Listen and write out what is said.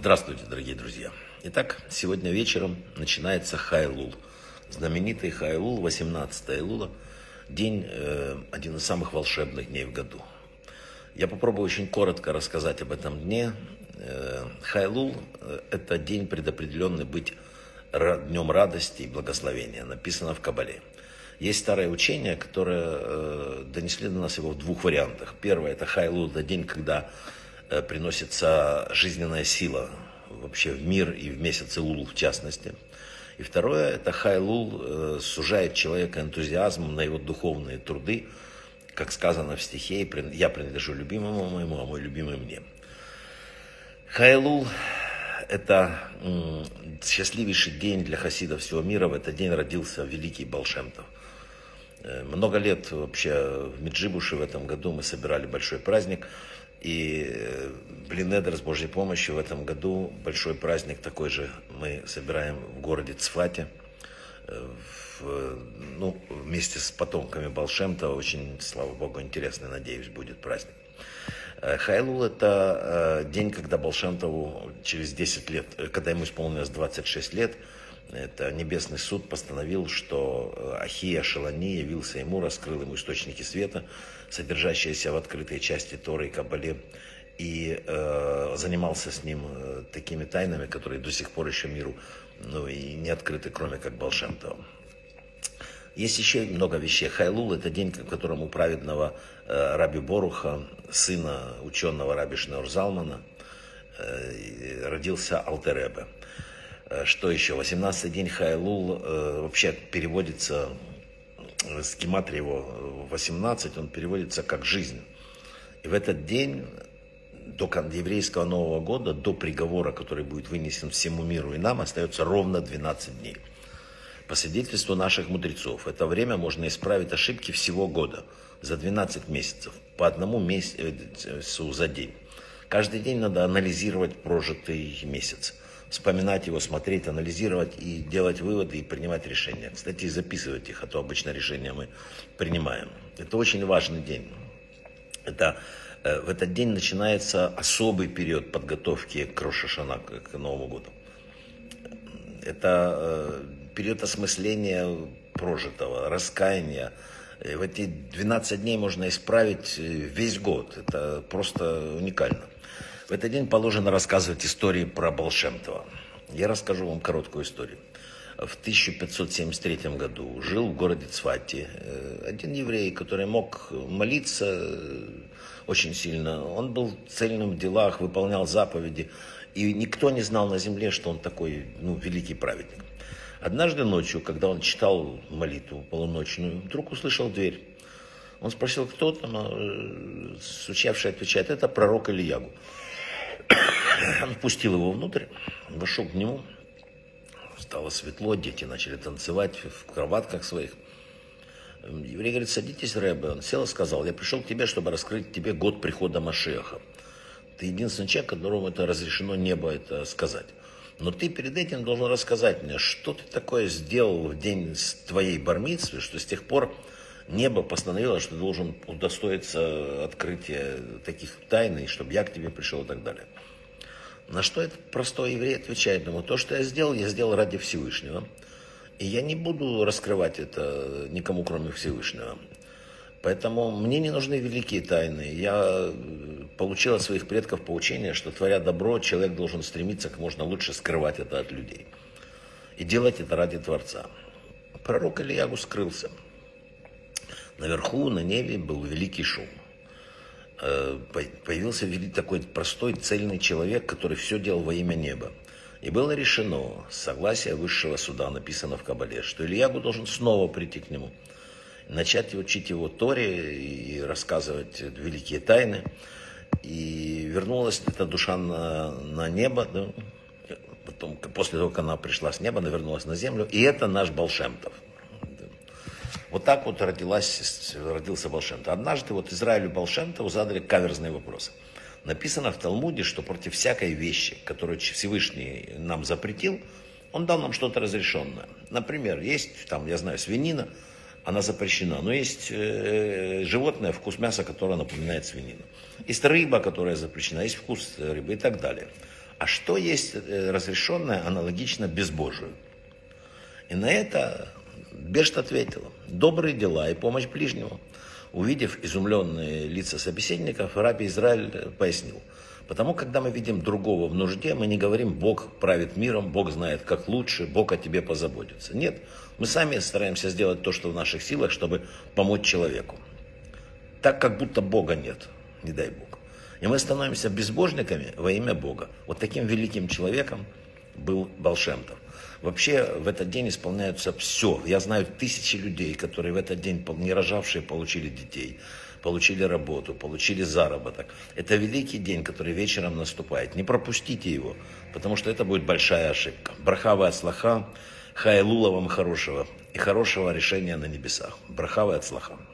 Здравствуйте, дорогие друзья. Итак, сегодня вечером начинается Хайлул. Знаменитый Хайлул, 18 Илула, день, один из самых волшебных дней в году. Я попробую очень коротко рассказать об этом дне. Хайлул – это день, предопределенный быть днем радости и благословения, написано в Кабале. Есть старое учение, которое донесли до нас его в двух вариантах. Первое – это Хайлул, это день, когда приносится жизненная сила вообще в мир и в месяц Илул в частности. И второе – это Хайлул сужает человека энтузиазмом на его духовные труды, как сказано в стихе: «Я принадлежу любимому моему, а мой любимый мне». Хайлул – это счастливейший день для хасидов всего мира. В этот день родился великий Баал Шем Тов. Много лет вообще в Меджибуше в этом году мы собирали большой праздник. И Блинедер с Божьей помощью в этом году большой праздник такой же мы собираем в городе Цфате, вместе с потомками Баал Шем Това. Очень, слава Богу, интересный, надеюсь, будет праздник. Хайлул – это день, когда Баал Шем Тову через 10 лет, когда ему исполнилось 26 лет, это Небесный суд постановил, что Ахия Шелани явился ему, раскрыл ему источники света, содержащиеся в открытой части Торы и Кабале, и занимался с ним такими тайнами, которые до сих пор еще миру и не открыты, кроме как Баал Шем Това. Есть еще много вещей. Хайлул – это день, в котором у праведного Раби Боруха, сына ученого Раби Шнеор Залмана, родился Алтер Ребе. Что еще? 18-й день Хайлул вообще переводится, с гематрии его 18, он переводится как «жизнь». И в этот день, до еврейского Нового года, до приговора, который будет вынесен всему миру и нам, остается ровно 12 дней. По свидетельству наших мудрецов, это время можно исправить ошибки всего года за 12 месяцев, по одному месяцу за день. Каждый день надо анализировать прожитый месяц, вспоминать его, смотреть, анализировать и делать выводы и принимать решения. Кстати, записывать их, а то обычно решения мы принимаем. Это очень важный день. В этот день начинается особый период подготовки к Рош ха-Шана, к Новому году. Это период осмысления прожитого, раскаяния. В эти 12 дней можно исправить весь год. Это просто уникально. В этот день положено рассказывать истории про Баал Шем Това. Я расскажу вам короткую историю. В 1573 году жил в городе Цфате один еврей, который мог молиться очень сильно. Он был цельным в делах, выполнял заповеди. И никто не знал на земле, что он такой великий праведник. Однажды ночью, когда он читал молитву полуночную, вдруг услышал дверь. Он спросил, кто там, стучавший отвечает: это пророк Ильягу. Он впустил его внутрь, вошел к нему, стало светло, дети начали танцевать в кроватках своих. Еврей говорит: садитесь, Ребе. Он сел и сказал: я пришел к тебе, чтобы раскрыть тебе год прихода Машиаха. Ты единственный человек, которому это разрешено небо это сказать. Но ты перед этим должен рассказать мне, что ты такое сделал в день твоей бар-мицвы, что с тех пор небо постановило, что ты должен удостоиться открытия таких тайн, и чтобы я к тебе пришел и так далее. На что этот простой еврей отвечает ему: то, что я сделал ради Всевышнего. И я не буду раскрывать это никому, кроме Всевышнего. Поэтому мне не нужны великие тайны. Я получил от своих предков поучение, что, творя добро, человек должен стремиться как можно лучше скрывать это от людей. И делать это ради Творца. Пророк Ильягу скрылся. Наверху, на небе, был великий шум. Появился такой простой, цельный человек, который все делал во имя неба. И было решено, с согласия высшего суда, написано в Кабале, что Ильягу должен снова прийти к нему, начать учить его Торе и рассказывать великие тайны. И вернулась эта душа на небо, да? Потом, после того, как она пришла с неба, она вернулась на землю. И это наш Баал Шем Тов. Вот так вот родился Баал Шем Тов. Однажды Израилю Баал Шем Тову задали каверзные вопросы. Написано в Талмуде, что против всякой вещи, которую Всевышний нам запретил, он дал нам что-то разрешенное. Например, есть, свинина, она запрещена. Но есть животное, вкус мяса, которое напоминает свинину. Есть рыба, которая запрещена, есть вкус рыбы и так далее. а что есть разрешенное аналогично безбожию? И на это Бешт ответила: добрые дела и помощь ближнему. Увидев изумленные лица собеседников, раби Израиль пояснил: потому, когда мы видим другого в нужде, мы не говорим: Бог правит миром, Бог знает, как лучше, Бог о тебе позаботится. Нет, мы сами стараемся сделать то, что в наших силах, чтобы помочь человеку. Так, как будто Бога нет, не дай Бог. И мы становимся безбожниками во имя Бога. Вот таким великим человеком был Баал Шем Тов. Вообще в этот день исполняются все. Я знаю тысячи людей, которые в этот день, не рожавшие, получили детей, получили работу, получили заработок. Это великий день, который вечером наступает. Не пропустите его, потому что это будет большая ошибка. Браха ва ацлаха, хайлула вам хорошего и хорошего решения на небесах. Браха ва ацлаха.